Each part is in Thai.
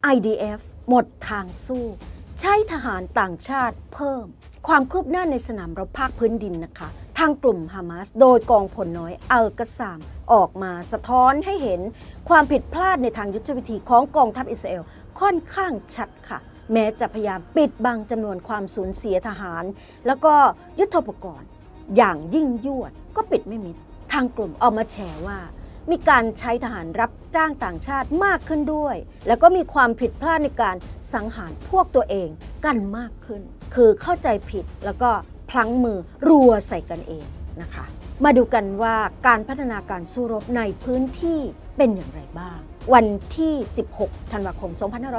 IDF หมดทางสู้ใช้ทหารต่างชาติเพิ่มความคืบหน้าในสนามรบภาคพื้นดินนะคะทางกลุ่มฮามาสโดยกองพลน้อยอัลกะซามออกมาสะท้อนให้เห็นความผิดพลาดในทางยุทธวิธีของกองทัพอิสราเอลค่อนข้างชัดค่ะแม้จะพยายามปิดบังจำนวนความสูญเสียทหารแล้วก็ยุทโธปกรณ์อย่างยิ่งยวดก็ปิดไม่มิดทางกลุ่มออกมาแฉว่ามีการใช้ทหารรับจ้างต่างชาติมากขึ้นด้วยแล้วก็มีความผิดพลาดในการสังหารพวกตัวเองกันมากขึ้นคือเข้าใจผิดแล้วก็พลั้งมือรัวใส่กันเองนะคะมาดูกันว่าการพัฒนาการสู้รบในพื้นที่เป็นอย่างไรบ้างวันที่ 16 ธันวาคม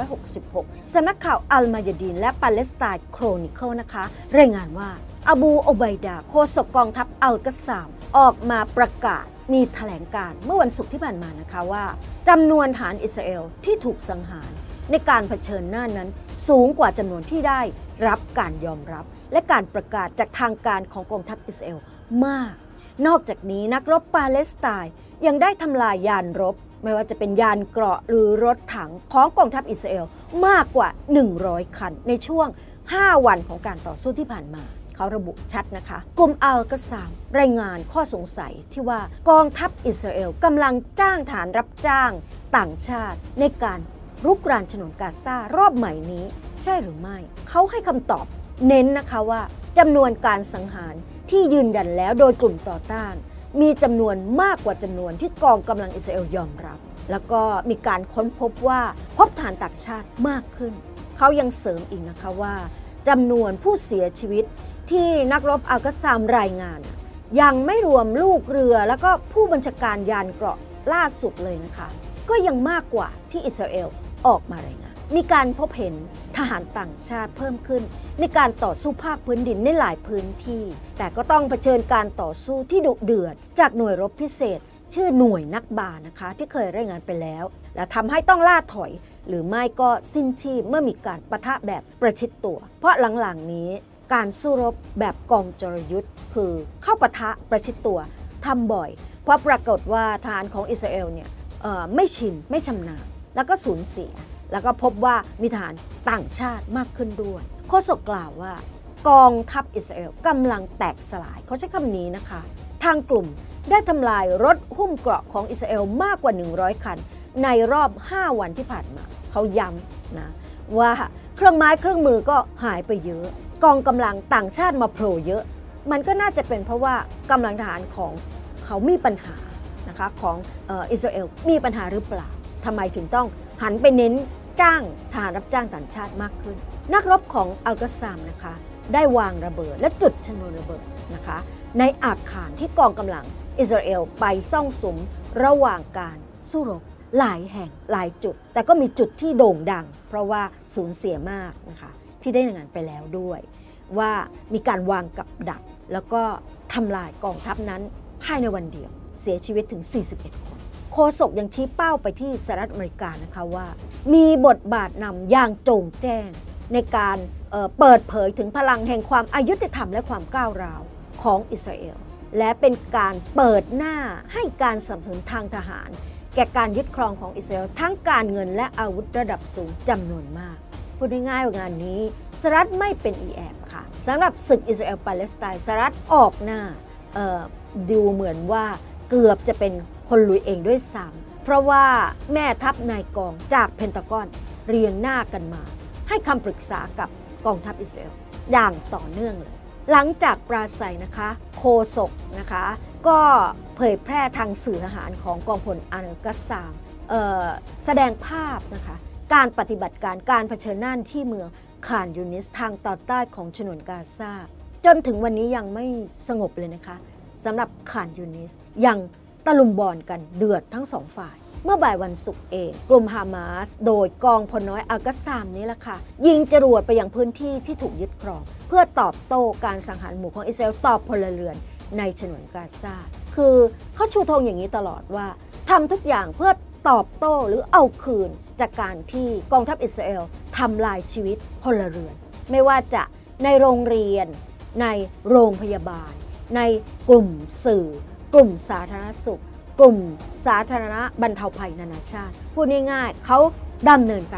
2566 สำนักข่าวอัลมายาดีนและปาเลสไตน์โครนิเคิลนะคะรายงานว่าอบูโอไบดาโฆษกกองทัพอัลกะซามออกมาประกาศมีแถลงการเมื่อวันศุกร์ที่ผ่านมานะคะว่าจำนวนทหารอิสราเอลที่ถูกสังหารในการเผชิญหน้านั้นสูงกว่าจำนวนที่ได้รับการยอมรับและการประกาศจากทางการของกองทัพอิสราเอลมากนอกจากนี้นักรบปาเลสไตน์ยังได้ทำลายยานรบไม่ว่าจะเป็นยานเกราะหรือรถถังของกองทัพอิสราเอลมากกว่า100คันในช่วง5วันของการต่อสู้ที่ผ่านมาเขาระบุชัดนะคะกลุ่มอัลกะซามรายงานข้อสงสัยที่ว่ากองทัพอิสราเอลกำลังจ้างฐานรับจ้างต่างชาติในการรุกรานฉนวนกาซารอบใหม่นี้ใช่หรือไม่เขาให้คำตอบเน้นนะคะว่าจำนวนการสังหารที่ยืนยันแล้วโดยกลุ่มต่อต้านมีจำนวนมากกว่าจำนวนที่กองกำลังอิสราเอลยอมรับแล้วก็มีการค้นพบว่าพบฐานต่างชาติมากขึ้นเขายังเสริมอีกนะคะว่าจำนวนผู้เสียชีวิตที่นักรบอัลกะซามรายงานยังไม่รวมลูกเรือแล้วก็ผู้บัญชาการยานเกราะล่าสุดเลยนะคะก็ยังมากกว่าที่อิสราเอลออกมารายงานมีการพบเห็นทหารต่างชาติเพิ่มขึ้นในการต่อสู้ภาคพื้นดินในหลายพื้นที่แต่ก็ต้องเผชิญการต่อสู้ที่ดุเดือดจากหน่วยรบพิเศษชื่อหน่วยนักบานะคะที่เคยรายงานไปแล้วและทำให้ต้องล่าถอยหรือไม่ก็สิ้นชีพเมื่อมีการปะทะแบบประชิดตัวเพราะหลังๆนี้การสู้รบแบบกองจรยุทธ์คือเข้าปะทะประชิดตัวทำบ่อยเพราะปรากฏว่าทหารของอิสราเอลเนี่ยไม่ชินไม่ชำนาญแล้วก็สูญเสียแล้วก็พบว่ามีทหารต่างชาติมากขึ้นด้วยโฆษกกล่าวว่ากองทัพอิสราเอลกำลังแตกสลายเขาใช้คำนี้นะคะทางกลุ่มได้ทำลายรถหุ้มเกราะของอิสราเอลมากกว่า100คันในรอบ5วันที่ผ่านมาเขาย้ำนะว่าเครื่องไม้เครื่องมือก็หายไปเยอะกองกำลังต่างชาติมาโผล่เยอะมันก็น่าจะเป็นเพราะว่ากำลังทหารของเขามีปัญหานะคะของอิสราเอลมีปัญหาหรือเปล่าทำไมถึงต้องหันไปเน้นจ้างทหารรับจ้างต่างชาติมากขึ้นนักรบของอัลกะซามนะคะได้วางระเบิดและจุดชนวนระเบิดนะคะในอาคารที่กองกำลังอิสราเอลไปซ่องสุมระหว่างการสู้รบหลายแห่งหลายจุดแต่ก็มีจุดที่โด่งดังเพราะว่าสูญเสียมากนะคะที่ได้รายงานไปแล้วด้วยว่ามีการวางกับดักแล้วก็ทำลายกองทัพนั้นภายในวันเดียวเสียชีวิตถึง41คนโฆษกยังชี้เป้าไปที่สหรัฐอเมริกานะคะว่ามีบทบาทนำอย่างโจ่งแจ้งในการเปิดเผยถึงพลังแห่งความอายุติธรรมและความก้าวร้าวของอิสราเอลและเป็นการเปิดหน้าให้การสนับสนุนทางทหารแก่การยึดครองของอิสราเอลทั้งการเงินและอาวุธระดับสูงจำนวนมากพูดง่ายๆว่างานนี้สหรัฐไม่เป็นอีแอบค่ะสำหรับศึกอิสราเอลปาเลสไตน์สหรัฐออกหน้าดูเหมือนว่าเกือบจะเป็นคนลุยเองด้วยซ้ำเพราะว่าแม่ทัพนายกองจากเพนทากอนเรียงหน้ากันมาให้คำปรึกษากับกองทัพอิสราเอลอย่างต่อเนื่องเลยหลังจากปราศัยนะคะโฆษกนะคะก็เผยแพร่ทางสื่อทหารของกองพลอัลกะซามแสดงภาพนะคะการปฏิบัติการเผชิญหน้าที่เมืองคานยูนิสทางตอนใต้ของฉนวนกาซาจนถึงวันนี้ยังไม่สงบเลยนะคะสำหรับคานยูนิสยังตะลุมบอลกันเดือดทั้งสองฝ่ายเมื่อบ่ายวันศุกร์เองกลุ่มฮามาสโดยกองพลน้อยอัลกะซามนี้แหละค่ะยิงจรวดไปยังพื้นที่ที่ถูกยึดครองเพื่อตอบโต้การสังหารหมู่ของอิสราเอลต่อพลเรือนในฉนวนกาซาคือเขาชูธงอย่างนี้ตลอดว่าทำทุกอย่างเพื่อตอบโต้หรือเอาคืนจากการที่กองทัพอิสราเอลทำลายชีวิตพลเรือนไม่ว่าจะในโรงเรียนในโรงพยาบาลในกลุ่มสื่อกลุ่มสาธารณสุขกลุ่มสาธารณบรรเทาภัยนานาชาติพูดง่ายๆเขาดำเนินการ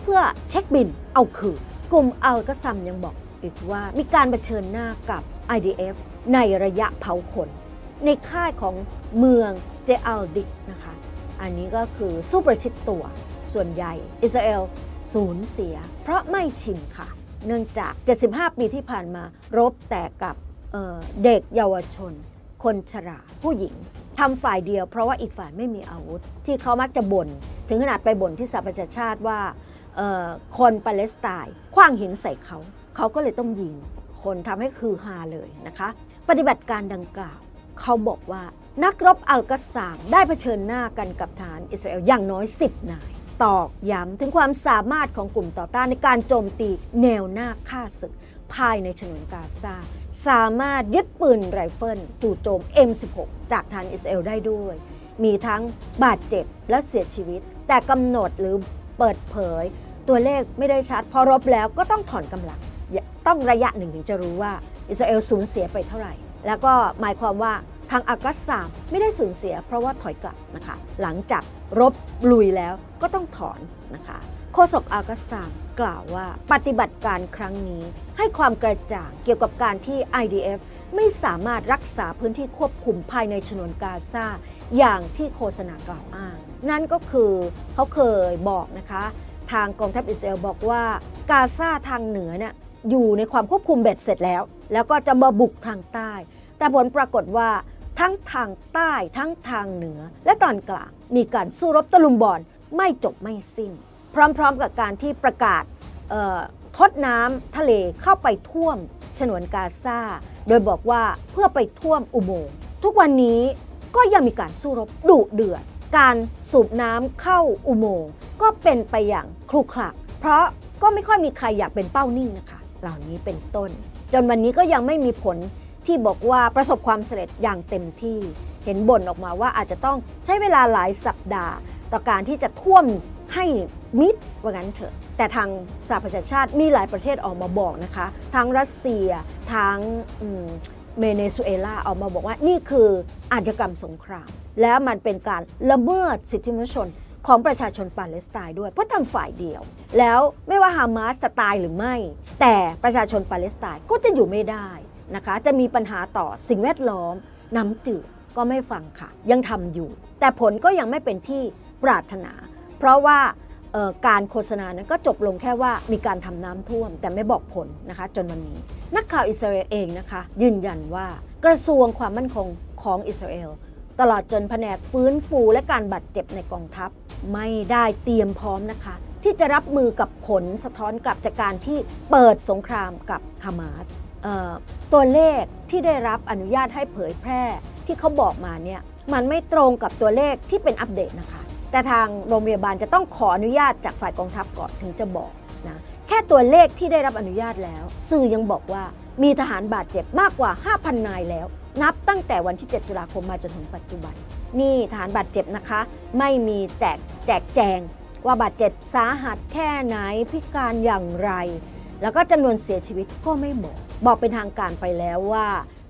เพื่อเช็คบินเอาคืนกลุ่มอัลกะซัมยังบอกอีกว่ามีการเผชิญหน้ากับ IDF ในระยะเผาขนในค่ายของเมืองเจอัลดิกนะคะอันนี้ก็คือสู้ประชิดตัวส่วนใหญ่อิสราเอลสูญเสียเพราะไม่ชินค่ะเนื่องจาก75ปีที่ผ่านมารบแต่กับเด็กเยาวชนคนชราผู้หญิงทำฝ่ายเดียวเพราะว่าอีกฝ่ายไม่มีอาวุธที่เขามักจะบ่นถึงขนาดไปบ่นที่สหประชาชาติว่าคนปาเลสไตน์ขว้างหินใส่เขาก็เลยต้องยิงคนทำให้คือฮาเลยนะคะปฏิบัติการดังกล่าวเขาบอกว่านักรบอัลกะซามได้เผชิญหน้ากันกับทหารอิสราเอลอย่างน้อย10นายตอกย้ำถึงความสามารถของกลุ่มต่อต้านในการโจมตีแนวหน้าฆ่าศึกภายในฉนวนกาซาสามารถยึดปืนไรเฟิลจู่โจม M16 จากทหารอิสราเอลได้ด้วยมีทั้งบาดเจ็บและเสียชีวิตแต่กำหนดหรือเปิดเผยตัวเลขไม่ได้ชัดพอรบแล้วก็ต้องถอนกำลังต้องระยะหนึ่งถึงจะรู้ว่าอิสราเอลสูญเสียไปเท่าไหร่แล้วก็หมายความว่าทางอัลกะซามไม่ได้สูญเสียเพราะว่าถอยกลับนะคะหลังจากรบลุยแล้วก็ต้องถอนนะคะโฆษกอัลกะซามกล่าวว่าปฏิบัติการครั้งนี้ให้ความกระจ่างเกี่ยวกับการที่ IDF ไม่สามารถรักษาพื้นที่ควบคุมภายในฉนวนกาซาอย่างที่โฆษณากล่าวอ้างนั่นก็คือเขาเคยบอกนะคะทางกองทัพอิสราเอลบอกว่ากาซาทางเหนือเนี่ยอยู่ในความควบคุมเบ็ดเสร็จแล้วก็จะมาบุกทางใต้แต่ผลปรากฏว่าทั้งทางใต้ทั้งทางเหนือและตอนกลางมีการสู้รบตะลุมบอลไม่จบไม่สิ้นพร้อมๆกับการที่ประกาศทดน้ำทะเลเข้าไปท่วมฉนวนกาซาโดยบอกว่าเพื่อไปท่วมอุโมงค์ทุกวันนี้ก็ยังมีการสู้รบดุเดือดการสูบน้ำเข้าอุโมงค์ก็เป็นไปอย่างครุขระเพราะก็ไม่ค่อยมีใครอยากเป็นเป้านิ่งนะคะเหล่านี้เป็นต้นจนวันนี้ก็ยังไม่มีผลที่บอกว่าประสบความสำเร็จอย่างเต็มที่เห็นบ่นออกมาว่าอาจจะต้องใช้เวลาหลายสัปดาห์ต่อการที่จะท่วมให้มิดว่างั้นเถอะแต่ทางสหประชาชาติมีหลายประเทศออกมาบอกนะคะทั้งรัสเซียทั้งเวเนซุเอลาออกมาบอกว่านี่คืออาชญากรรมสงครามแล้วมันเป็นการละเมิดสิทธิมนุษยชนของประชาชนปาเลสไตน์ด้วยเพราะทำฝ่ายเดียวแล้วไม่ว่าฮามาสจะตายหรือไม่แต่ประชาชนปาเลสไตน์ก็จะอยู่ไม่ได้นะคะจะมีปัญหาต่อสิ่งแวดล้อมน้ำจืดก็ไม่ฟังค่ะยังทำอยู่แต่ผลก็ยังไม่เป็นที่ปรารถนาเพราะว่าการโฆษณานั้นก็จบลงแค่ว่ามีการทำน้ำท่วมแต่ไม่บอกผลนะคะจนวันนี้นักข่าวอิสราเอลเองนะคะยืนยันว่ากระทรวงความมั่นคงของอิสราเอลตลอดจนแผนกฟื้นฟูและการบาดเจ็บในกองทัพไม่ได้เตรียมพร้อมนะคะที่จะรับมือกับผลสะท้อนกลับจากการที่เปิดสงครามกับฮามาสตัวเลขที่ได้รับอนุญาตให้เผยแพร่ที่เขาบอกมาเนี่ยมันไม่ตรงกับตัวเลขที่เป็นอัปเดตนะคะแต่ทางโรงพยาบาลจะต้องขออนุญาตจากฝ่ายกองทัพก่อนถึงจะบอกนะแค่ตัวเลขที่ได้รับอนุญาตแล้วสื่อยังบอกว่ามีทหารบาดเจ็บมากกว่า 5,000 นายแล้วนับตั้งแต่วันที่7ตุลาคมมาจนถึงปัจจุบันนี่ทหารบาดเจ็บนะคะไม่มีแจกแจงว่าบาดเจ็บสาหัสแค่ไหนพิการอย่างไรแล้วก็จำนวนเสียชีวิตก็ไม่บอกเป็นทางการไปแล้วว่า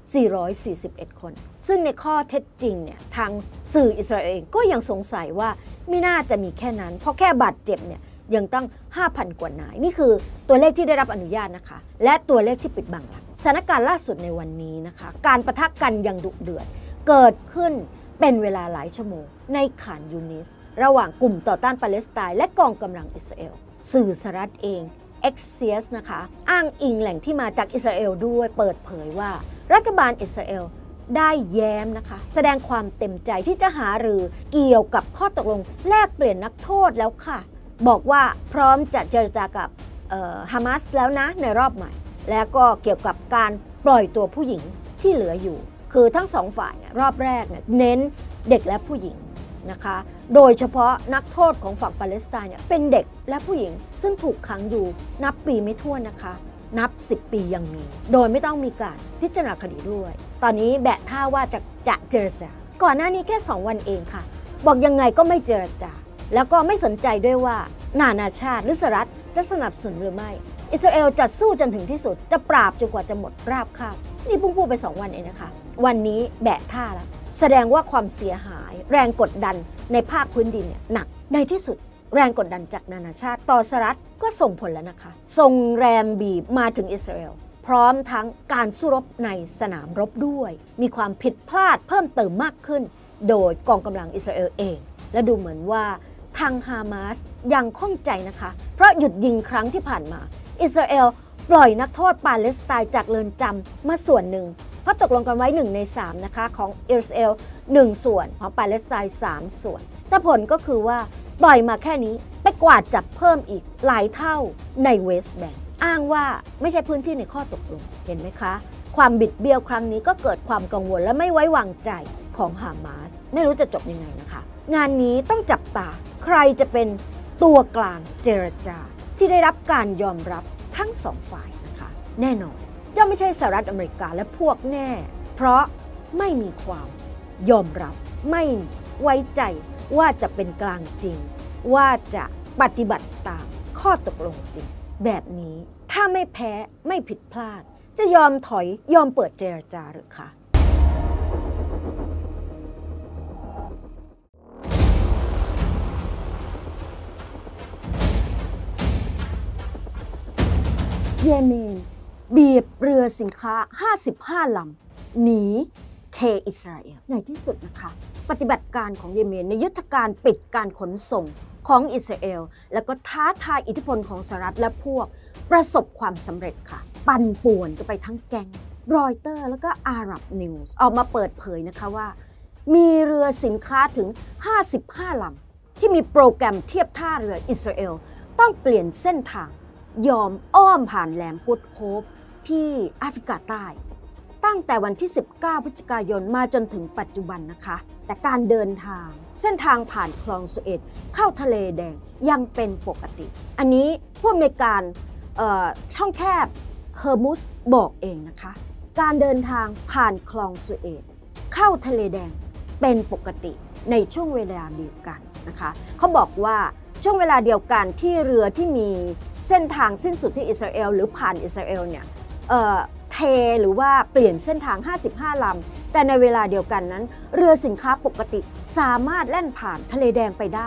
441คนซึ่งในข้อเท็จจริงเนี่ยทางสื่ออิสราเอลเองก็ยังสงสัยว่าไม่น่าจะมีแค่นั้นเพราะแค่บาดเจ็บเนี่ยยังตั้ง 5,000 กว่านายนี่คือตัวเลขที่ได้รับอนุญาตนะคะและตัวเลขที่ปิดบังหลักสถานการณ์ล่าสุดในวันนี้นะคะการปะทะกันอย่างดุเดือดเกิดขึ้นเป็นเวลาหลายชั่วโมงในข่านยูนิสระหว่างกลุ่มต่อต้านปาเลสไตน์และกองกำลังอิสราเอลสื่อสหรัฐเองAxios นะคะอ้างอิงแหล่งที่มาจากอิสราเอลด้วยเปิดเผยว่ารัฐบาลอิสราเอลได้แย้มนะคะแสดงความเต็มใจที่จะหารือเกี่ยวกับข้อตกลงแลกเปลี่ยนนักโทษแล้วค่ะบอกว่าพร้อมจะเจรจากับฮามาสแล้วนะในรอบใหม่แล้วก็เกี่ยวกับการปล่อยตัวผู้หญิงที่เหลืออยู่คือทั้งสองฝ่ายรอบแรกเน้นเด็กและผู้หญิงนะคะโดยเฉพาะนักโทษของฝั่งปาเลสไตน์เป็นเด็กและผู้หญิงซึ่งถูกขังอยู่นับปีไม่ถ้วนนะคะนับ10 ปียังมีโดยไม่ต้องมีการพิจารณาคดีด้วยตอนนี้แบะท่าว่าจะเจรจาก่อนหน้านี้แค่2 วันเองค่ะบอกยังไงก็ไม่เจรจาแล้วก็ไม่สนใจด้วยว่านานาชาติหรือสหรัฐจะสนับสนุนหรือไม่อิสราเอลจะสู้จนถึงที่สุดจะปราบจนกว่าจะหมดราบคาบนี่พุ่งพูดไป2 วันเองนะคะวันนี้แบะท่าแล้วแสดงว่าความเสียหายแรงกดดันในภาคพื้นดินเนี่ยหนักในที่สุดแรงกดดันจากนานาชาติต่อสหรัฐก็ส่งผลแล้วนะคะส่งแรงบีบมาถึงอิสราเอลพร้อมทั้งการสู้รบในสนามรบด้วยมีความผิดพลาดเพิ่มเติมมากขึ้นโดยกองกำลังอิสราเอลเองและดูเหมือนว่าทางฮามาสยังข้องใจนะคะเพราะหยุดยิงครั้งที่ผ่านมาอิสราเอลปล่อยนักโทษปาเลสไตน์จากเรือนจำมาส่วนหนึ่งเพราะตกลงกันไว้1 ใน 3นะคะของอิสราเอล1 ส่วนของปาเลสไตน์3 ส่วนแต่ผลก็คือว่าปล่อยมาแค่นี้ไปกวาดจับเพิ่มอีกหลายเท่าในเวสต์แบงก์อ้างว่าไม่ใช่พื้นที่ในข้อตกลงเห็นไหมคะความบิดเบี้ยวครั้งนี้ก็เกิดความกังวลและไม่ไว้วางใจของฮามาสไม่รู้จะจบยังไงนะคะงานนี้ต้องจับตาใครจะเป็นตัวกลางเจรจาที่ได้รับการยอมรับทั้ง2 ฝ่ายนะคะแน่นอนย่อมไม่ใช่สหรัฐอเมริกาและพวกแน่เพราะไม่มีความยอมรับไม่ไว้ใจว่าจะเป็นกลางจริงว่าจะปฏิบัติตามข้อตกลงจริงแบบนี้ถ้าไม่แพ้ไม่ผิดพลาดจะยอมถอยยอมเปิดเจรจาหรือคะเยเมนบีบเรือสินค้า55 ลำหนีเทอิสราเอลในที่สุดนะคะปฏิบัติการของเยเมนในยุทธการปิดการขนส่งของอิสราเอลแล้วก็ท้าทายอิทธิพลของสหรัฐและพวกประสบความสำเร็จค่ะปั่นป่วนกันไปทั้งแก๊งรอยเตอร์แล้วก็อาหรับนิวส์ออกมาเปิดเผยนะคะว่ามีเรือสินค้าถึง55 ลำที่มีโปรแกรมเทียบท่าเรืออิสราเอลต้องเปลี่ยนเส้นทางยอมอ้อมผ่านแหลมกุดโฮปที่แอฟริกาใต้ตั้งแต่วันที่19 พฤศจิกายนมาจนถึงปัจจุบันนะคะแต่การเดินทางเส้นทางผ่านคลองสุเอตเข้าทะเลแดงยังเป็นปกติอันนี้ผู้อำนวยการช่องแคบเฮอร์มุสบอกเองนะคะการเดินทางผ่านคลองสุเอตเข้าทะเลแดงเป็นปกติในช่วงเวลาเดียวกันนะคะเขาบอกว่าช่วงเวลาเดียวกันที่เรือที่มีเส้นทางสิ้นสุดที่อิสราเอลหรือผ่านอิสราเอลเนี่ยเทหรือว่าเปลี่ยนเส้นทาง55 ลำแต่ในเวลาเดียวกันนั้นเรือสินค้าปกติสามารถแล่นผ่านทะเลแดงไปได้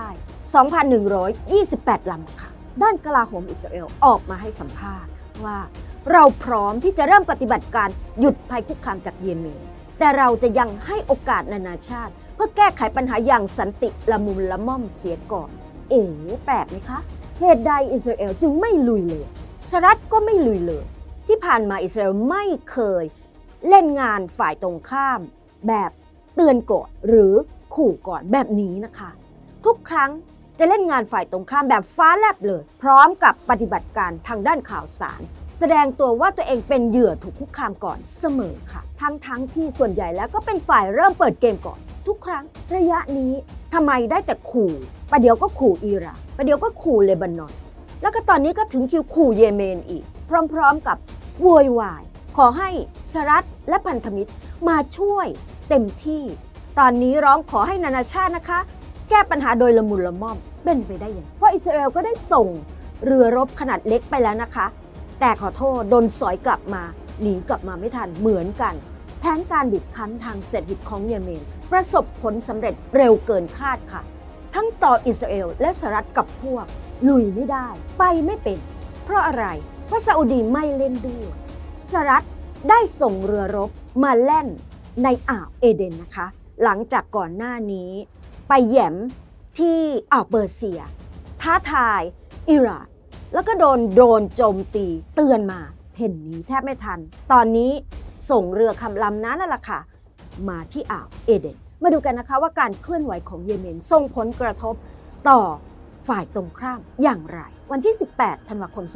2,128 ลำค่ะด้านกลาโหมอิสราเอลออกมาให้สัมภาษณ์ว่าเราพร้อมที่จะเริ่มปฏิบัติการหยุดภัยคุกคามจากเยเมนแต่เราจะยังให้โอกาสนานาชาติเพื่อแก้ไขปัญหาอย่างสันติละมุนละม่อมเสียก่อนแปลกไหมคะเหตุใดอิสราเอลจึงไม่ลุยเลยสหรัฐก็ไม่ลุยเลยที่ผ่านมาอิสราเอลไม่เคยเล่นงานฝ่ายตรงข้ามแบบเตือนก่อนหรือขู่ก่อนแบบนี้นะคะทุกครั้งจะเล่นงานฝ่ายตรงข้ามแบบฟ้าแลบเลยพร้อมกับปฏิบัติการทางด้านข่าวสารแสดงตัวว่าตัวเองเป็นเหยื่อถูกคุกคามก่อนเสมอค่ะทั้งที่ส่วนใหญ่แล้วก็เป็นฝ่ายเริ่มเปิดเกมก่อนทุกครั้งระยะนี้ทำไมได้แต่ขู่ประเดี๋ยวก็ขู่อิหร่านประเดี๋ยวก็ขู่เลบานอนแล้วก็ตอนนี้ก็ถึงคิวขู่เยเมนอีกพร้อมๆกับโวยวายขอให้สหรัฐและพันธมิตรมาช่วยเต็มที่ตอนนี้ร้องขอให้นานาชาตินะคะแก้ปัญหาโดยละมุนละม่อมเป็นไปได้ยังเพราะอิสราเอลก็ได้ส่งเรือรบขนาดเล็กไปแล้วนะคะแต่ขอโทษโดนสอยกลับมาหนีกลับมาไม่ทันเหมือนกันแผนการบีบคั้นทางเศรษฐกิจของเยเมนประสบผลสำเร็จเร็วเกินคาดค่ะทั้งต่ออิสราเอลและสหรัฐกับพวกลุยไม่ได้ไปไม่เป็นเพราะอะไรเพราะซาอุดีไม่เล่นด้วยสหรัฐได้ส่งเรือรบมาแล่นในอ่าวเอเดนนะคะหลังจากก่อนหน้านี้ไปแหย่มที่อ่าวเปอร์เซียท้าทายอิหร่านแล้วก็โดนโดรนโจมตีเตือนมาเห็นนี้แทบไม่ทันตอนนี้ส่งเรือคำลำนั้นนั่นแหละค่ะมาที่อ่าวเอเดนมาดูกันนะคะว่าการเคลื่อนไหวของเยเมนส่งผลกระทบต่อฝ่ายตรงข้ามอย่างไรวันที่18 ธันวาคม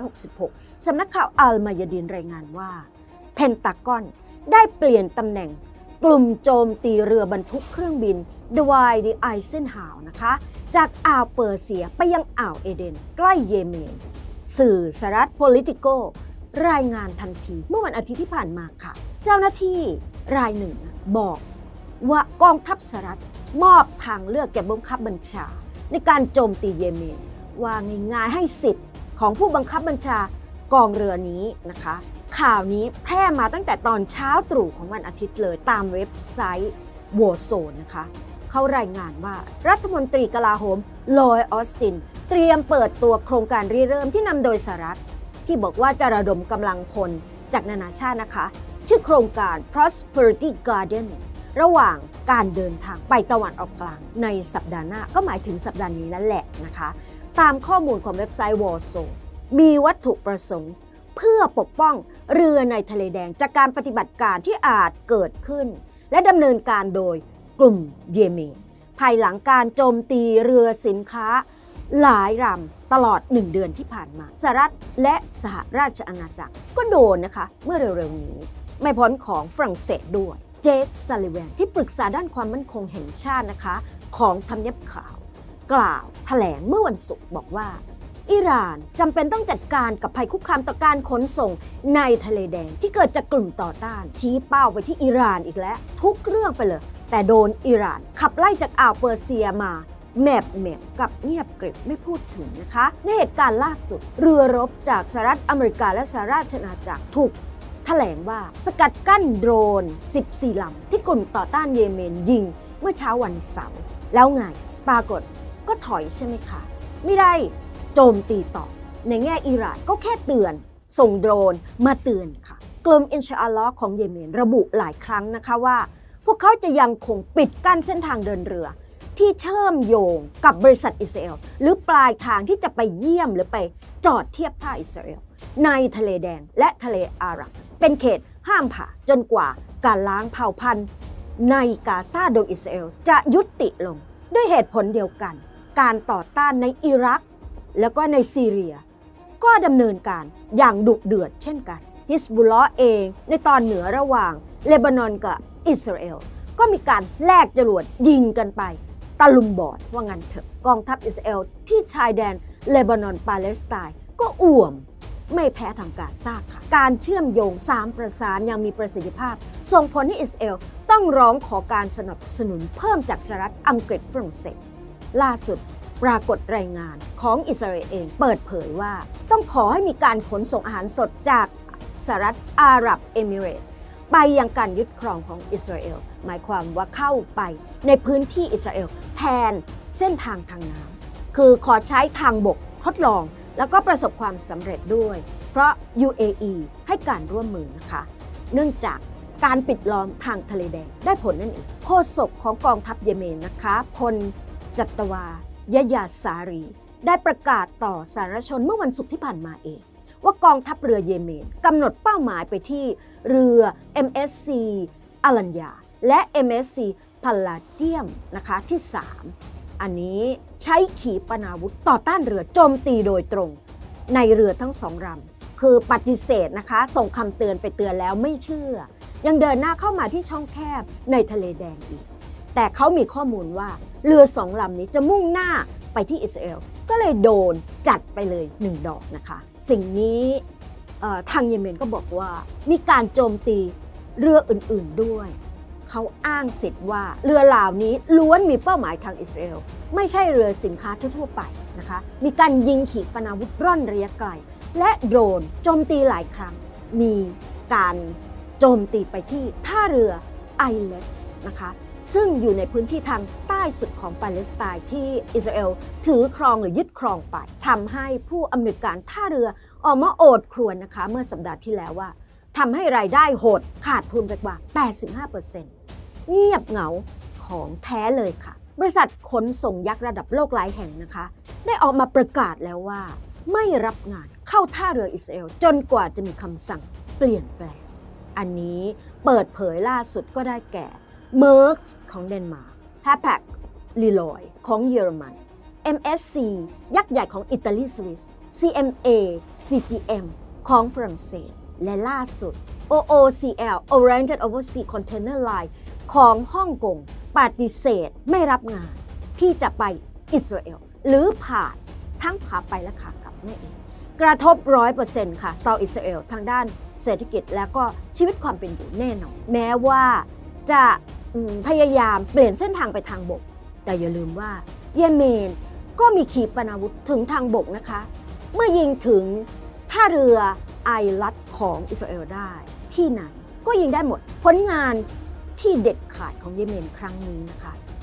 2566 สำนักข่าวอัลมายาดีนรายงานว่าเพนตากอนได้เปลี่ยนตำแหน่งกลุ่มโจมตีเรือบรรทุกเครื่องบินดวายดีไอเซนฮาวนะคะจากอ่าวเปอร์เซียไปยังอ่าวเอเดนใกล้เยเมนสื่อสหรัฐ Politico รายงานทันทีเมื่อวันอาทิตย์ที่ผ่านมาค่ะเจ้าหน้าที่รายหนึ่งบอกว่ากองทัพสหรัฐมอบทางเลือกแก่ผู้บังคับบัญชาในการโจมตีเยเมนว่าง่ายๆให้สิทธิ์ของผู้บังคับบัญชากองเรือนี้นะคะข่าวนี้แพร่มาตั้งแต่ตอนเช้าตรู่ของวันอาทิตย์เลยตามเว็บไซต์ Warzone นะคะเขารายงานว่ารัฐมนตรีกลาโหมลอยด์ ออสตินเตรียมเปิดตัวโครงการริเริ่มที่นำโดยสหรัฐที่บอกว่าจะระดมกำลังพลจากนานาชาตินะคะชื่อโครงการ Prosperity Guardian ระหว่างการเดินทางไปตะวันออกกลางในสัปดาห์หน้าก็หมายถึงสัปดาห์นี้นั่นแหละนะคะตามข้อมูลของเว็บไซต์ Warsaw มีวัตถุประสงค์เพื่อปกป้องเรือในทะเลแดงจากการปฏิบัติการที่อาจเกิดขึ้นและดำเนินการโดยกลุ่มเยเมนภายหลังการโจมตีเรือสินค้าหลายลำตลอด1 เดือนที่ผ่านมาสหรัฐและสหราชอาณาจักรก็โดนนะคะเมื่อเร็วๆนี้ไม่พ้นของฝรั่งเศสด้วยเจค ซัลลิแวนที่ปรึกษาด้านความมั่นคงแห่งชาตินะคะของทำเนียบขาวกล่าวแถลงเมื่อวันศุกร์บอกว่าอิหร่านจำเป็นต้องจัดการกับภัยคุกคามต่อการขนส่งในทะเลแดงที่เกิดจากกลุ่มต่อต้านชี้เป้าไปที่อิหร่านอีกแล้วทุกเรื่องไปเลยแต่โดนอิหร่านขับไล่จากอ่าวเปอร์เซียมาแมบกับเงียบกริบไม่พูดถึงนะคะในเหตุการณ์ล่าสุดเรือรบจากสหรัฐอเมริกาและสหราชอาณาจักรถูกแถลงว่าสกัดกั้นโดรน14 ลำที่กลุ่มต่อต้านเยเมนยิงเมื่อเช้าวันเสาร์แล้วไงปรากฏก็ถอยใช่ไหมคะไม่ได้โจมตีต่อในแง่อิหร่านก็แค่เตือนส่งโดรนมาเตือนค่ะกลุ่มอินชาอัลลอฮ์ของเยเมนระบุหลายครั้งนะคะว่าพวกเขาจะยังคงปิดกั้นเส้นทางเดินเรือที่เชื่อมโยงกับบริษัทอิสราเอลหรือปลายทางที่จะไปเยี่ยมหรือไปจอดเทียบท่าอิสราเอลในทะเลแดงและทะเลอาหรับเป็นเขตห้ามผ่านจนกว่าการล้างเผ่าพันธุ์ในกาซาโดยอิสราเอลจะยุติลงด้วยเหตุผลเดียวกันการต่อต้านในอิรักแล้วก็ในซีเรียก็ดำเนินการอย่างดุเดือดเช่นกันฮิซบุลลอฮ์เองในตอนเหนือระหว่างเลบานอนกับอิสราเอลก็มีการแลกจรวดยิงกันไปตะลุมบอดว่างั้นเถอะกองทัพอิสราเอลที่ชายแดนเลบานอนปาเลสไตน์ก็อ่วมไม่แพ้ทางกาซาค่ะการเชื่อมโยง3ประสานยังมีประสิทธิภาพส่งผลให้อิสราเอลต้องร้องขอการสนับสนุนเพิ่มจากสหรัฐอังกฤษฝรั่งเศสล่าสุดปรากฏรายงานของอิสราเอลเองเปิดเผยว่าต้องขอให้มีการขนส่งอาหารสดจากสหรัฐอาหรับเอมิเรตส์ไปยังการยึดครองของอิสราเอลหมายความว่าเข้าไปในพื้นที่อิสราเอลแทนเส้นทางทางน้ำคือขอใช้ทางบกทดลองแล้วก็ประสบความสำเร็จด้วยเพราะ UAE ให้การร่วมมือนะคะเนื่องจากการปิดล้อมทางทะเลแดงได้ผลนั่นเองโฆษกของกองทัพเยเมนนะคะพลจัตวายะยาสารีได้ประกาศต่อสาธารณชนเมื่อวันศุกร์ที่ผ่านมาเองว่ากองทัพเรือเยเมนกำหนดเป้าหมายไปที่เรือ MSC อาลัญญาและ MSC พาลาเดียมนะคะที่ 3 อันนี้ใช้ขีปนาวุธต่อต้านเรือโจมตีโดยตรงในเรือทั้ง2 ลำคือปฏิเสธนะคะส่งคำเตือนไปเตือนแล้วไม่เชื่อยังเดินหน้าเข้ามาที่ช่องแคบในทะเลแดงอีกแต่เขามีข้อมูลว่าเรือ2 ลำนี้จะมุ่งหน้าไปที่อิสราเอลก็เลยโดนจัดไปเลย1 ดอกนะคะสิ่งนี้ทางเยเมนก็บอกว่ามีการโจมตีเรืออื่นๆด้วยเขาอ้างสิทธิ์ว่าเรือเหล่านี้ล้วนมีเป้าหมายทางอิสราเอลไม่ใช่เรือสินค้าทั่วๆไปนะคะมีการยิงขีปนาวุธร่อนระยะไกลและโดรนโจมตีหลายครั้งมีการโจมตีไปที่ท่าเรือไอเลตนะคะซึ่งอยู่ในพื้นที่ทางใต้สุดของปาเลสไตน์ที่อิสราเอลถือครองหรือยึดครองไปทำให้ผู้อำนวยการท่าเรือออกมาโอดครวญนะคะเมื่อสัปดาห์ที่แล้วว่าทำให้รายได้หดขาดทุนไปกว่า 85% เงียบเหงาของแท้เลยค่ะบริษัทขนส่งยักษ์ระดับโลกหลายแห่งนะคะได้ออกมาประกาศแล้วว่าไม่รับงานเข้าท่าเรืออิสราเอลจนกว่าจะมีคำสั่งเปลี่ยนแปลงอันนี้เปิดเผยล่าสุดก็ได้แก่เมอร์กของเดนมาร์ก แฮปแพ็กลีลอยของเยอรมัน MSC ยักษ์ใหญ่ของอิตาลีสวิส CMA CGM ของฝรั่งเศสและล่าสุด OOCL Oriented Overseas Container Line ของฮ่องกงปฏิเสธไม่รับงานที่จะไปอิสราเอลหรือผ่านทั้งขาไปและขากลับนั่นเองกระทบ 100% ค่ะต่ออิสราเอลทางด้านเศรษฐกิจและก็ชีวิตความเป็นอยู่แน่นอนแม้ว่าจะพยายามเปลี่ยนเส้นทางไปทางบกแต่อย่าลืมว่าเยเมนก็มีขีปนาวุธถึงทางบกนะคะเมื่อยิงถึงท่าเรือไอลัดของอิสราเอลได้ที่ไหนก็ยิงได้หมดผลงานที่เด็ดขาดของเยเมนครั้งนี้นะคะ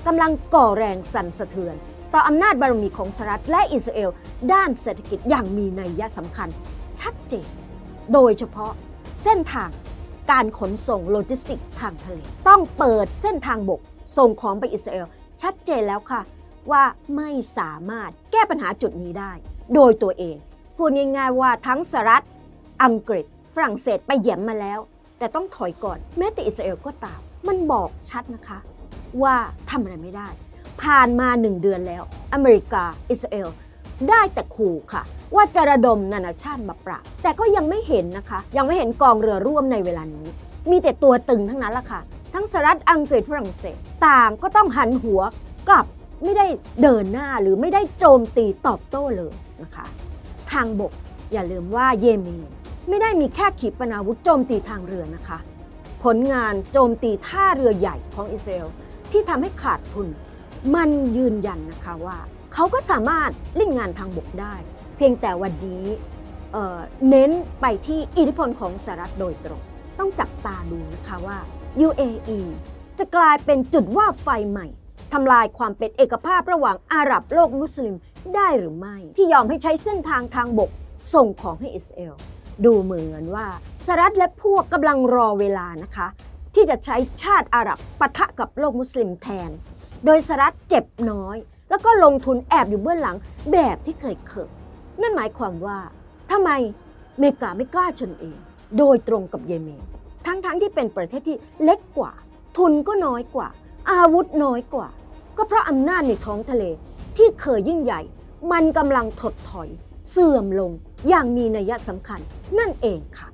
กำลังก่อแรงสั่นสะเทือนต่ออำนาจบารมีของสหรัฐและอิสราเอลด้านเศรษฐกิจอย่างมีนัยสำคัญชัดเจนโดยเฉพาะเส้นทางการขนส่งโลจิสติกส์ทางทะเลต้องเปิดเส้นทางบกส่งของไปอิสราเอลชัดเจนแล้วค่ะว่าไม่สามารถแก้ปัญหาจุดนี้ได้โดยตัวเองพูดง่ายๆว่าทั้งสหรัฐอังกฤษฝรั่งเศสไปเหยียบมาแล้วแต่ต้องถอยก่อนแม้แต่อิสราเอลก็ตามมันบอกชัดนะคะว่าทำอะไรไม่ได้ผ่านมา1 เดือนแล้วอเมริกาอิสราเอลได้แต่ขู่ค่ะว่าจะระดมนานาชาติมาปราบแต่ก็ยังไม่เห็นนะคะยังไม่เห็นกองเรือร่วมในเวลานี้มีแต่ตัวตึงทั้งนั้นล่ะค่ะทั้งสหรัฐอังกฤษฝรั่งเศสต่างก็ต้องหันหัวกลับไม่ได้เดินหน้าหรือไม่ได้โจมตีตอบโต้เลยนะคะทางบกอย่าลืมว่าเยเมนไม่ได้มีแค่ขีปนาวุธโจมตีทางเรือนะคะผลงานโจมตีท่าเรือใหญ่ของอิสราเอลที่ทำให้ขาดทุนมันยืนยันนะคะว่าเขาก็สามารถเล่นงานทางบกได้เพียงแต่วันนี้เน้นไปที่อิทธิพลของสหรัฐโดยตรงต้องจับตาดูนะคะว่า UAE จะกลายเป็นจุดว่าไฟใหม่ทำลายความเป็นเอกภาพระหว่างอาหรับโลกมุสลิมได้หรือไม่ที่ยอมให้ใช้เส้นทางทางบกส่งของให้อิสราเอลดูเหมือนว่าสหรัฐและพวกกำลังรอเวลานะคะที่จะใช้ชาติอาหรับปะทะกับโลกมุสลิมแทนโดยสหรัฐเจ็บน้อยแล้วก็ลงทุนแอบอยู่เบื้องหลังแบบที่เคยนั่นหมายความว่าทำไมอเมริกาไม่กล้าชนเองโดยตรงกับเยเมนทั้งที่เป็นประเทศที่เล็กกว่าทุนก็น้อยกว่าอาวุธน้อยกว่าก็เพราะอำนาจในท้องทะเลที่เคยยิ่งใหญ่มันกำลังถดถอยเสื่อมลงอย่างมีนัยสำคัญนั่นเองค่ะ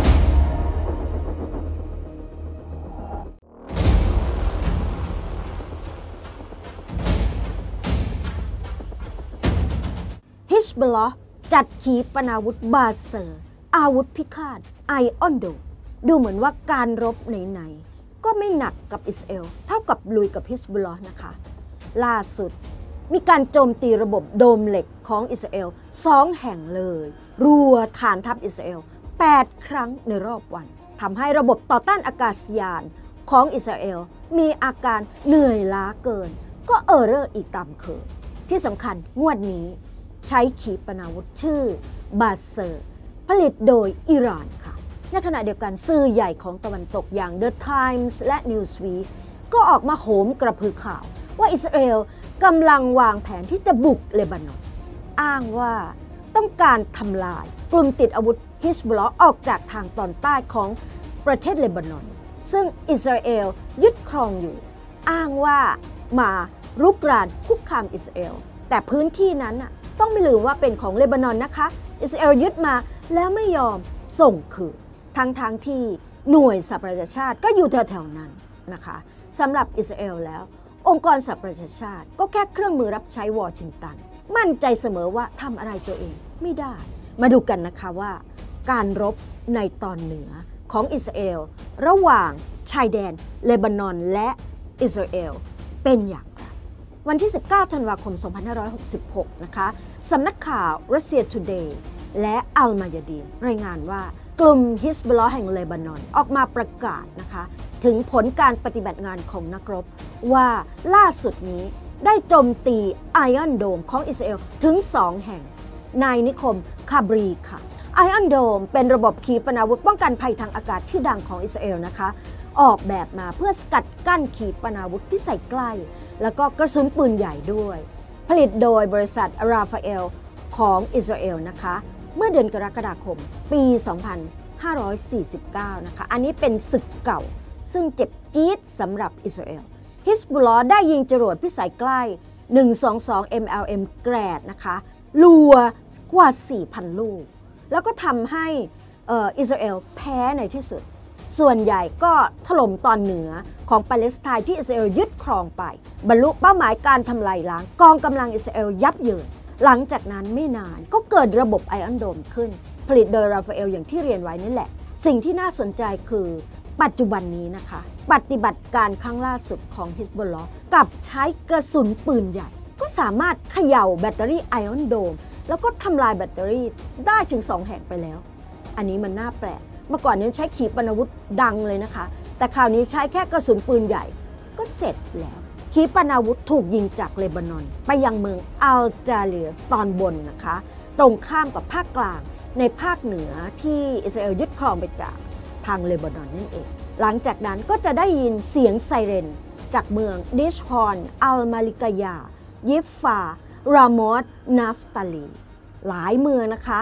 ฮิซบอลลอห์จัดขีปนาวุธบาเซอร์อาวุธพิฆาตไอออนโดมดูเหมือนว่าการรบไหนๆก็ไม่หนักกับอิสราเอลเท่ากับลุยกับฮิซบอลลอห์นะคะล่าสุดมีการโจมตีระบบโดมเหล็กของอิสราเอล2 แห่งเลยรัวฐานทัพอิสราเอล8 ครั้งในรอบวันทำให้ระบบต่อต้านอากาศยานของอิสราเอลมีอาการเหนื่อยล้าเกินก็เออเรอร์อีกตามเคยที่สำคัญงวดนี้ใช้ขีปนาวุธชื่อบาเซอร์ผลิตโดยอิหร่านค่ะในขณะเดียวกันสื่อใหญ่ของตะวันตกอย่าง The Times และ Newsweek ก็ออกมาโหมกระพือข่าวว่าอิสราเอลกำลังวางแผนที่จะบุกเลบานอนอ้างว่าต้องการทำลายกลุ่มติดอาวุธฮิซบอลลอห์ออกจากทางตอนใต้ของประเทศเลบานอนซึ่งอิสราเอลยึดครองอยู่อ้างว่ามารุกรานคุกคามอิสราเอลแต่พื้นที่นั้นต้องไม่ลืมว่าเป็นของเลบานอนนะคะอิสราเอลยึดมาแล้วไม่ยอมส่งคืนทั้งที่หน่วยสหประชาชาติก็อยู่แถวๆนั้นนะคะสำหรับอิสราเอลแล้วองค์กรสหประชาชาติก็แค่เครื่องมือรับใช้วอชิงตันมั่นใจเสมอว่าทำอะไรตัวเองไม่ได้มาดูกันนะคะว่าการรบในตอนเหนือของอิสราเอลระหว่างชายแดนเลบานอนและอิสราเอลเป็นอย่างไรวันที่ 19 ธันวาคม 2566 นะคะสำนักข่าว Russia Today และอัลมายาดีนรายงานว่ากลุ่มฮิซบอลลอห์แห่งเลบานอนออกมาประกาศนะคะถึงผลการปฏิบัติงานของนักรบว่าล่าสุดนี้ได้โจมตีไอออนโดมของอิสราเอลถึง2 แห่งในนิคมคาบรีค่ะไอออนโดมเป็นระบบขีปนาวุธป้องกันภัยทางอากาศที่ดังของอิสราเอลนะคะออกแบบมาเพื่อสกัดกั้นขีปนาวุธที่ใส่ใกล้แล้วก็กระสุนปืนใหญ่ด้วยผลิตโดยบริษัทราฟาเอลของอิสราเอลนะคะเมื่อเดือนกรกฎาคมปี 2549 นะคะอันนี้เป็นศึกเก่าซึ่งเจ็บจี๊ดสำหรับอิสราเอลฮิซบอลลอห์ได้ยิงจรวดพิสัยใกล้122 MLM แกรดนะคะรัวกว่า 4,000 ลูกแล้วก็ทำให้อิสราเอลแพ้ในที่สุดส่วนใหญ่ก็ถล่มตอนเหนือของปาเลสไตน์ที่อิสราเอลยึดครองไปบรรลุเป้าหมายการทำลายล้างกองกำลังอิสราเอลยับเยินหลังจากนั้นไม่นานก็เกิดระบบไอออนโดมขึ้นผลิตโดยราฟาเอลอย่างที่เรียนไว้นี่แหละสิ่งที่น่าสนใจคือปัจจุบันนี้นะคะปฏิบัติการครั้งล่าสุดของฮิซบอลลอห์กับใช้กระสุนปืนใหญ่ก็สามารถเขย่าแบตเตอรี่ไอออนโดมแล้วก็ทำลายแบตเตอรี่ได้ถึง2 แห่งไปแล้วอันนี้มันน่าแปลกเมื่อก่อนนี้ใช้ขีปนาวุธดังเลยนะคะแต่คราวนี้ใช้แค่กระสุนปืนใหญ่ก็เสร็จแล้วขีปนาวุธถูกยิงจากเลบานอนไปยังเมืองอัลจาเรียตอนบนนะคะตรงข้ามกับภาคกลางในภาคเหนือที่อิสราเอลยึดครองไปจากทางเลบานอนนั่นเองหลังจากนั้นก็จะได้ยินเสียงไซเรนจากเมืองดิชฮอนอัลมาลิกายายิฟฟารามอตนัฟตาลีหลายเมืองนะคะ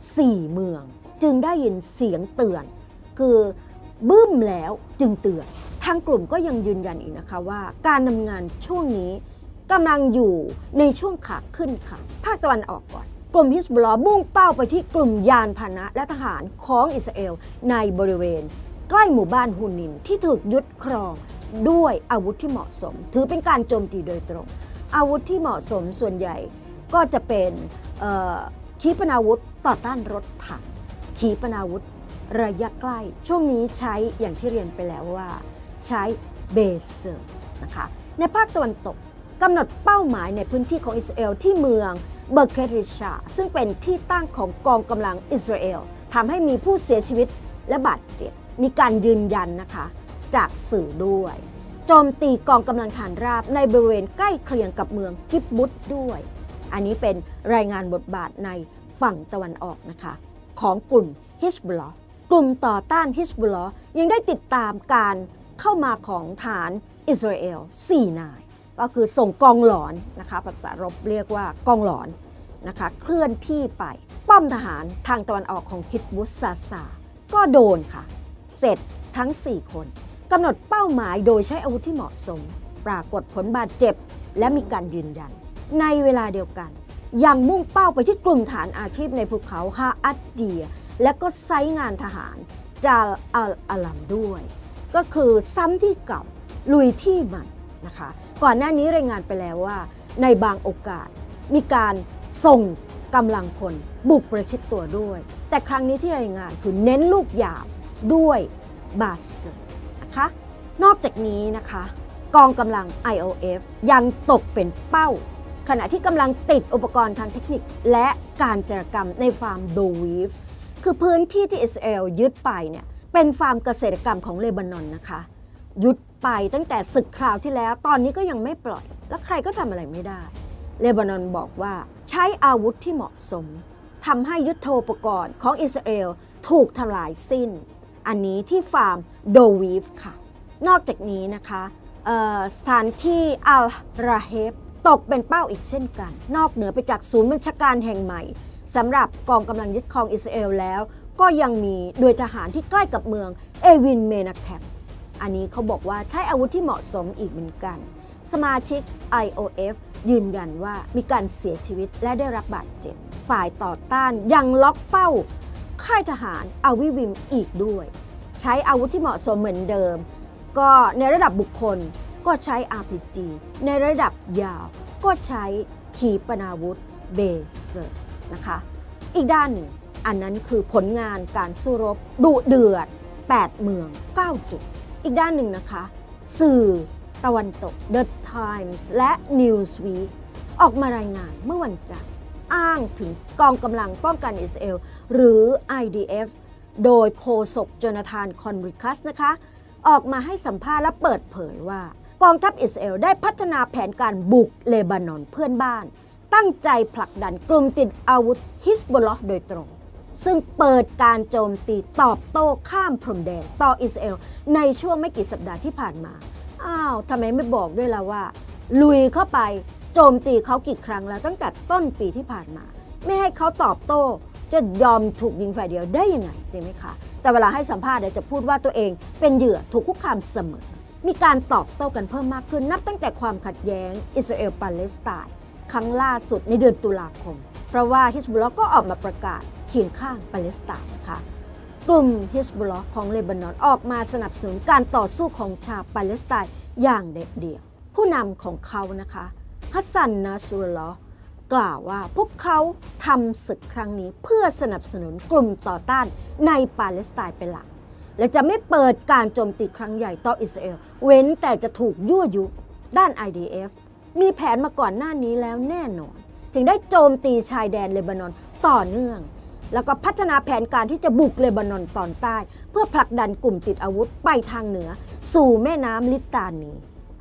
4เมืองจึงได้ยินเสียงเตือนคือบึ้มแล้วจึงเตือนทางกลุ่มก็ยังยืนยันอีกนะคะว่าการดำเนินช่วงนี้กำลังอยู่ในช่วงขาขึ้นค่ะภาคตะวันออกก่อนกลุ่มฮิซบุลลอฮ์มุ่งเป้าไปที่กลุ่มยานพาหนะและทหารของอิสราเอลในบริเวณใกล้หมู่บ้านฮุนินที่ถูกยึดครองด้วยอาวุธที่เหมาะสมถือเป็นการโจมตีโดยตรงอาวุธที่เหมาะสมส่วนใหญ่ก็จะเป็นขีปนาวุธต่อต้านรถถังขีปนาวุธระยะใกล้ช่วงนี้ใช้อย่างที่เรียนไปแล้วว่าใช้เบเซอร์นะคะในภาคตะวันตกกำหนดเป้าหมายในพื้นที่ของอิสราเอลที่เมืองเบอร์เคริชาซึ่งเป็นที่ตั้งของกองกำลังอิสราเอลทำให้มีผู้เสียชีวิตและบาดเจ็บมีการยืนยันนะคะจากสื่อด้วยโจมตีกองกำลังฐานราบในบริเวณใกล้เคียงกับเมืองกิบบุตด้วยอันนี้เป็นรายงานบทบาทในฝั่งตะวันออกนะคะของกลุ่มฮิซบุลลอฮ์กลุ่มต่อต้านฮิซบุลลอฮ์ยังได้ติดตามการเข้ามาของฐานอิสราเอล4นายก็คือส่งกองหลอนนะคะภาษารบเรียกว่ากองหลอนนะคะเคลื่อนที่ไปป้อมทหารทางตะวันออกของคิดบุสซาซาก็โดนค่ะเสร็จทั้ง4คนกำหนดเป้าหมายโดยใช้อาวุธที่เหมาะสมปรากฏผลบาดเจ็บและมีการยืนยันในเวลาเดียวกันยังมุ่งเป้าไปที่กลุ่มฐานอาชีพในภูเขาฮาอัดเดียและก็ไซต์งานทหารจาอัลอาลัมด้วยก็คือซ้ำที่เก่าลุยที่ใหม่นะคะก่อนหน้านี้รายงานไปแล้วว่าในบางโอกาสมีการส่งกำลังพลบุกประชิดตัวด้วยแต่ครั้งนี้ที่รายงานคือเน้นลูกหยาบด้วยบาสเซอร์นะคะนอกจากนี้นะคะกองกำลัง IOF ยังตกเป็นเป้าขณะที่กำลังติดอุปกรณ์ทางเทคนิคและการจารกรรมในฟาร์มโดวีฟคือพื้นที่ที่อิสราเอลยึดไปเนี่ยเป็นฟาร์มเกษตรกรรมของเลบานอนนะคะยึดไปตั้งแต่ศึกคราวที่แล้วตอนนี้ก็ยังไม่ปล่อยและใครก็ทำอะไรไม่ได้เลบานอนบอกว่าใช้อาวุธที่เหมาะสมทำให้ยุทโธปกรณ์ของอิสราเอลถูกทำลายสิ้นอันนี้ที่ฟาร์มโดวีฟค่ะนอกจากนี้นะคะสถานที่อัลราเฮบตกเป็นเป้าอีกเช่นกันนอกเหนือไปจากศูนย์บัญชาการแห่งใหม่สำหรับกองกำลังยึดครองอิสราเอลแล้วก็ยังมีโดยทหารที่ใกล้กับเมืองเอวินเมนาแคมอันนี้เขาบอกว่าใช้อาวุธที่เหมาะสมอีกเหมือนกันสมาชิก IOF ยืนยันว่ามีการเสียชีวิตและได้รับบาดเจ็บฝ่ายต่อต้านยังล็อกเป้าค่ายทหารอาวิวิมอีกด้วยใช้อาวุธที่เหมาะสมเหมือนเดิมก็ในระดับบุคคลก็ใช้ RPG ในระดับยาวก็ใช้ขีปนาวุธเบเซอร์นะคะอีกด้านหนึ่งอันนั้นคือผลงานการสู้รบดุเดือด8เมือง9จุดอีกด้านหนึ่งนะคะสื่อตะวันตก The Times และ Newsweek ออกมารายงานเมื่อวันจันทร์อ้างถึงกองกำลังป้องกันอิสราเอลหรือ IDF โดยโฆษกโจนาธานคอนริคัสนะคะออกมาให้สัมภาษณ์และเปิดเผยว่ากองทัพอิสราเอลได้พัฒนาแผนการบุกเลบานอนเพื่อนบ้านตั้งใจผลักดันกลุ่มติดอาวุธฮิซบุลลอฮ์โดยตรงซึ่งเปิดการโจมตีตอบโต้ข้ามพรมแดนต่ออิสราเอลในช่วงไม่กี่สัปดาห์ที่ผ่านมาทำไมไม่บอกด้วยล่ะว่าลุยเข้าไปโจมตีเขากี่ครั้งแล้วตั้งแต่ต้นปีที่ผ่านมาไม่ให้เขาตอบโต้จะยอมถูกยิงฝ่ายเดียวได้ยังไงจริงไหมคะแต่เวลาให้สัมภาษณ์จะพูดว่าตัวเองเป็นเหยื่อถูกคุกคามเสมอมีการตอบโต้กันเพิ่มมากขึ้นนับตั้งแต่ความขัดแย้งอิสราเอลปาเลสไตน์ครั้งล่าสุดในเดือนตุลาคมเพราะว่าฮิซบุลลอฮ์ก็ออกมาประกาศเคียงข้างปาเลสไตน์นะคะกลุ่มฮิซบุลลอฮ์ของเลบานอนออกมาสนับสนุนการต่อสู้ของชาวปาเลสไตน์อย่างเด็ดเดี่ยวผู้นำของเขานะคะฮัสซันนาสุรลอฮ์กล่าวว่าพวกเขาทำศึกครั้งนี้เพื่อสนับสนุนกลุ่มต่อต้านในปาเลสไตน์เป็นหลักและจะไม่เปิดการโจมตีครั้งใหญ่ต่ออิสราเอลเว้นแต่จะถูกยั่วยุด้าน IDF มีแผนมาก่อนหน้านี้แล้วแน่นอนจึงได้โจมตีชายแดนเลบานอนต่อเนื่องแล้วก็พัฒนาแผนการที่จะบุกเลบานอนตอนใต้เพื่อผลักดันกลุ่มติดอาวุธไปทางเหนือสู่แม่น้ำลิตานี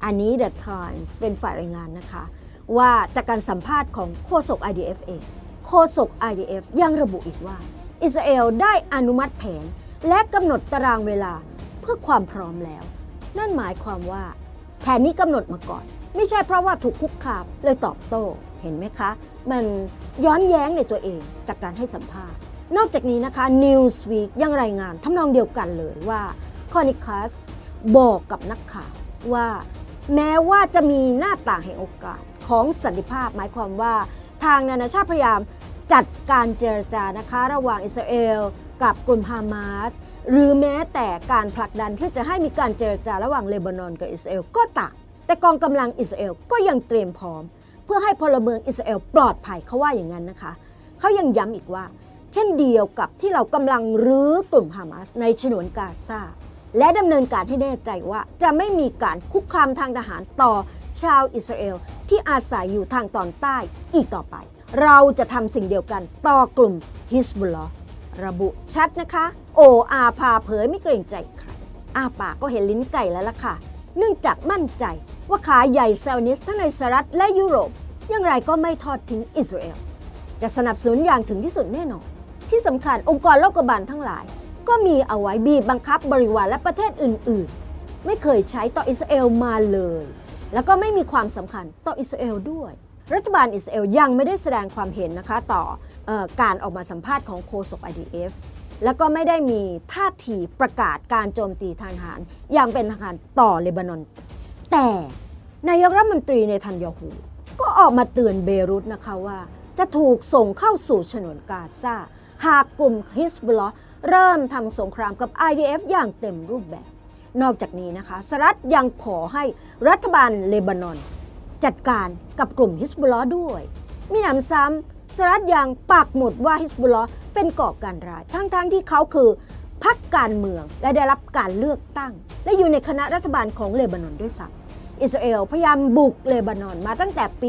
อันนี้ The Times เป็นฝ่ายรายงานนะคะว่าจากการสัมภาษณ์ของโฆษก IDF เองโฆษก IDF ยังระบุอีกว่าอิสราเอลได้อนุมัติแผนและกำหนดตารางเวลาเพื่อความพร้อมแล้วนั่นหมายความว่าแผนนี้กำหนดมาก่อนไม่ใช่เพราะว่าถูกคุกคามเลยตอบโต้เห็นไหมคะมันย้อนแย้งในตัวเองจากการให้สัมภาษณ์นอกจากนี้นะคะ Newsweek ยังรายงานทำนองเดียวกันเลยว่าคอนิคัสบอกกับนักข่าวว่าแม้ว่าจะมีหน้าต่างแห่งโอกาสของสันติภาพหมายความว่าทางนานาชาติพยายามจัดการเจรจานะคะระหว่างอิสราเอลกับกลุ่มฮามาสหรือแม้แต่การผลักดันที่จะให้มีการเจรจาระหว่างเลบานอนกับอิสราเอลก็ตามแต่กองกำลังอิสราเอลก็ยังเตรียมพร้อมเพื่อให้พลเมืองอิสราเอลปลอดภัยเขาว่าอย่างนั้นนะคะเขายังย้ำอีกว่าเช่นเดียวกับที่เรากำลังรื้อกลุ่มฮามาสในฉนวนกาซาและดำเนินการให้แน่ใจว่าจะไม่มีการคุกคามทางทหารต่อชาวอิสราเอลที่อาศัยอยู่ทางตอนใต้อีกต่อไปเราจะทำสิ่งเดียวกันต่อกลุ่มฮิซบุลลอฮ์ระบุชัดนะคะโออาพาเผยไม่เกรงใจใครอาปากก็เห็นลิ้นไก่แล้วล่ะค่ะเนื่องจากมั่นใจว่าขาใหญ่ซาอนิสต์ทั้งในสหรัฐและยุโรปอย่างไรก็ไม่ทอดทิ้งอิสราเอลจะสนับสนุนอย่างถึงที่สุดแน่นอนที่สำคัญองค์กรโลกบาลทั้งหลายก็มีเอาไว้บีบบังคับบริวารและประเทศอื่นๆไม่เคยใช้ต่ออิสราเอลมาเลยแล้วก็ไม่มีความสำคัญต่ออิสราเอลด้วยรัฐบาลอิสราเอลยังไม่ได้แสดงความเห็นนะคะต่อการออกมาสัมภาษณ์ของโฆษก IDF แล้วก็ไม่ได้มีท่าทีประกาศการโจมตีทางทหารอย่างเป็นทางการต่อเลบานอนแต่นายกรัฐมนตรีเนทันยาฮูก็ออกมาเตือนเบรุตนะคะว่าจะถูกส่งเข้าสู่ฉนวนกาซาหากกลุ่มฮิซบุลลอฮ์เริ่มทำสงครามกับ IDF อย่างเต็มรูปแบบนอกจากนี้นะคะสหรัฐยังขอให้รัฐบาลเลบานอนจัดการกับกลุ่มฮิซบุลลอฮ์ด้วยมีหนำซ้ำสหรัฐยังปักหมุดว่าฮิซบุลลอฮ์เป็นก่อการร้ายทั้งที่เขาคือพรรคการเมืองและได้รับการเลือกตั้งและอยู่ในคณะรัฐบาลของเลบานอนด้วยซ้ำอิสราเอลพยายามบุกเลบานอนมาตั้งแต่ปี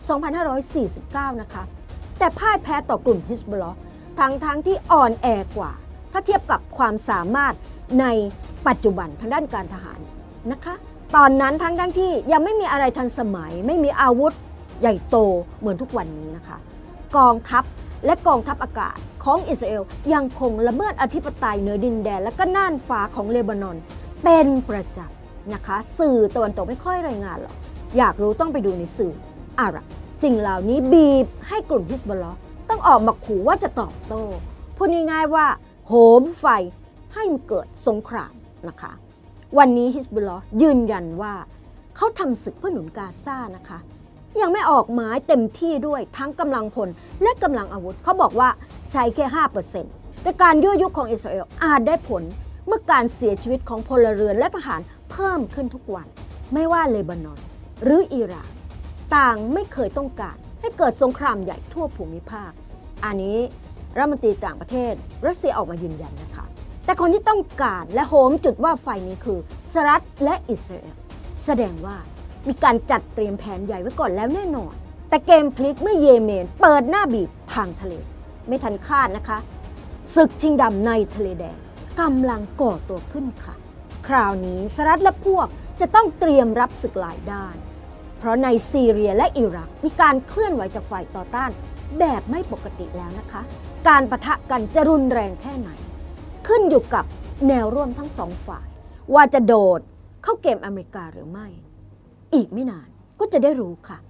2549 นะคะแต่พ่ายแพ้ต่อกลุ่มฮิซบุลลอฮ์ทั้งที่อ่อนแอกว่าถ้าเทียบกับความสามารถในปัจจุบันทางด้านการทหารนะคะตอนนั้นทั้งที่ยังไม่มีอะไรทันสมัยไม่มีอาวุธใหญ่โตเหมือนทุกวันนี้นะคะกองทัพและกองทัพอากาศของอิสราเอลยังคงละเมิดอธิปไตยเหนือดินแดนและก็น่านฟ้าของเลบานอนเป็นประจำนะคะสื่อตะวันตกไม่ค่อยรายงานหรอกอยากรู้ต้องไปดูในสื่ออาหรับสิ่งเหล่านี้บีบให้กลุ่มฮิซบุลลอฮ์ต้องออกมาขู่ว่าจะตอบโต้พูดง่ายๆว่าโหมไฟให้มันเกิดสงครามนะคะวันนี้ฮิซบุลลอฮ์ยืนยันว่าเขาทำศึกเพื่อหนุนกาซานะคะยังไม่ออกหมายเต็มที่ด้วยทั้งกำลังพลและกำลังอาวุธเขาบอกว่าใช้แค่ 5% แต่การยั่วยุของอิสราเอลอาจได้ผลเมื่อการเสียชีวิตของพลเรือนและทหารเพิ่มขึ้นทุกวันไม่ว่าเลบานอนหรืออิหร่านต่างไม่เคยต้องการให้เกิดสงครามใหญ่ทั่วภูมิภาคอันนี้รัฐมนตรีต่างประเทศรัสเซียออกมายืนยันนะคะแต่คนที่ต้องการและโหมจุดว่าไฟนี้คือสหรัฐและอิสราเอลแสดงว่ามีการจัดเตรียมแผนใหญ่ไว้ก่อนแล้วแน่นอนแต่เกมพลิกเมื่อเยเมนเปิดหน้าบีบทางทะเลไม่ทันคาดนะคะศึกชิงดำในทะเลแดงกำลังก่อตัวขึ้นค่ะคราวนี้สหรัฐและพวกจะต้องเตรียมรับศึกหลายด้านเพราะในซีเรียและอิรักมีการเคลื่อนไหวจากฝ่ายต่อต้านแบบไม่ปกติแล้วนะคะการปะทะกันจะรุนแรงแค่ไหนขึ้นอยู่กับแนวร่วมทั้งสองฝ่ายว่าจะโดดเข้าเกมอเมริกาหรือไม่อีกไม่นานก็จะได้รู้ค่ะ